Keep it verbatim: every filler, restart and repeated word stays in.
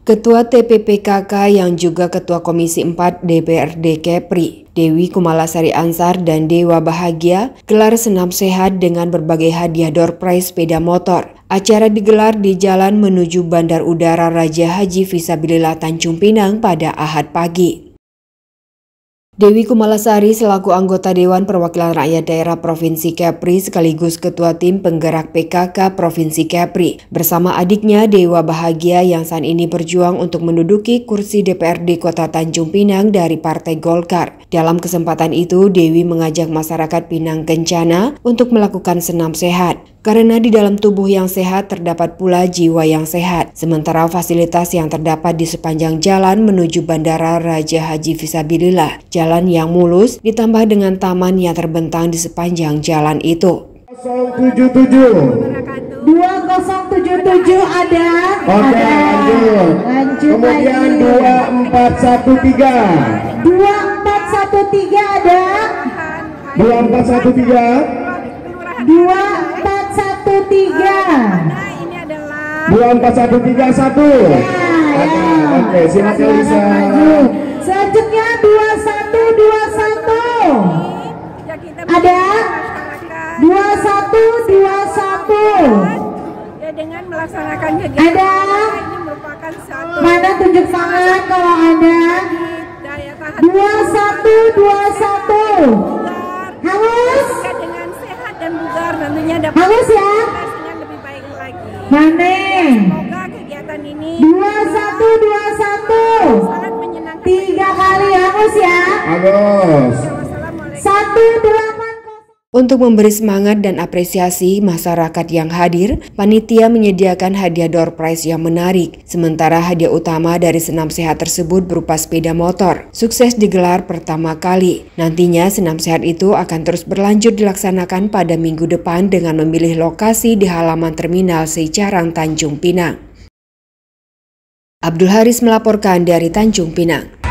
Ketua T P P K K yang juga Ketua Komisi empat D P R D Kepri, Dewi Kumalasari Ansar dan Dewa Bahagia, gelar senam sehat dengan berbagai hadiah door prize sepeda motor. Acara digelar di jalan menuju Bandar Udara Raja Haji Fisabilillah Tanjung Pinang pada Ahad pagi. Dewi Kumalasari selaku anggota Dewan Perwakilan Rakyat Daerah Provinsi Kepri sekaligus Ketua Tim Penggerak P K K Provinsi Kepri bersama adiknya Dewa Bahagia yang saat ini berjuang untuk menduduki kursi D P R D Kota Tanjung Pinang dari Partai Golkar. Dalam kesempatan itu, Dewi mengajak masyarakat Pinang Kencana untuk melakukan senam sehat. Karena di dalam tubuh yang sehat terdapat pula jiwa yang sehat. Sementara fasilitas yang terdapat di sepanjang jalan menuju Bandara Raja Haji Fisabilillah, jalan yang mulus ditambah dengan taman yang terbentang di sepanjang jalan itu. nol tujuh tujuh dua nol tujuh tujuh ada. Oke, ada. lanjut. Lanjut Kemudian lagi. dua empat satu tiga. dua empat satu tiga ada. dua empat satu tiga. dua empat satu tiga. dua empat satu tiga satu. Ya. Oke, silakan bisa. Selanjutnya dua satu dua satu. Ada. dua satu dua satu. Ya, dengan melaksanakan kegiatan Ada. ini merupakan satu Mana tunjuk tangan kalau ada. daya tahan dua satu dua satu. Hangus. dengan sehat dan bugar tentunya dapat Hangus ya. dengan lebih baik lagi. Mana? Semoga kegiatan ini dua satu dua satu. sangat menyenangkan. Tiga kali hangus ya. Agus. Wassalamualaikum. Satu delapan. Untuk memberi semangat dan apresiasi masyarakat yang hadir, panitia menyediakan hadiah door prize yang menarik. Sementara hadiah utama dari senam sehat tersebut berupa sepeda motor. Sukses digelar pertama kali. Nantinya senam sehat itu akan terus berlanjut dilaksanakan pada minggu depan dengan memilih lokasi di halaman terminal Cicarang Tanjung Pinang. Abdul Haris melaporkan dari Tanjung Pinang.